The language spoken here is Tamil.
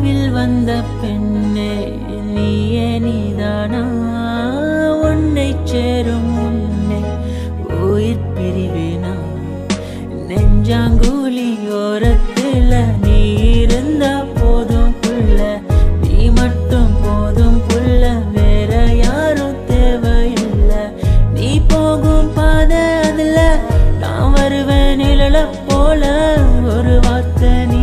கனவில் வந்த பெண்ணே நீயே நீதானா உன்னை சேரும் முன்னே உயிர் பிரிவேனா நெஞ்சாங்கூலி ஓரத்துல நீ இருந்தா போதும் புள்ள நீ மட்டும் போதும் புள்ள வேற யாரும் தேவையில்லை நீ போகும் பாதை அதுல நான் வருவேன் நிழல போல ஒரு வார்த்தை நீ